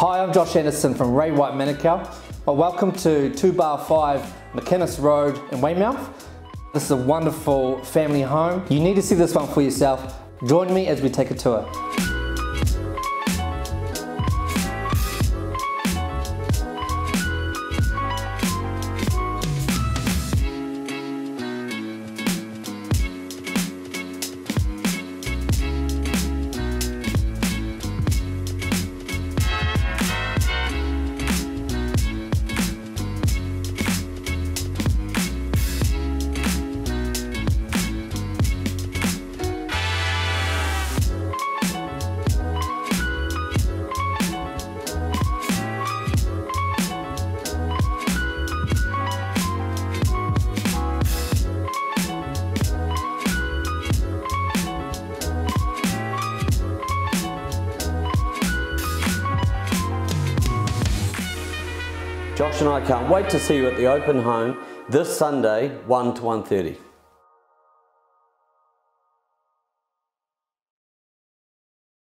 Hi, I'm Josh Anderson from Ray White Manukau. Well, welcome to 2-5 McInnes Road in Weymouth. This is a wonderful family home. You need to see this one for yourself. Join me as we take a tour. Josh and I can't wait to see you at the open home this Sunday, 1 to 1:30.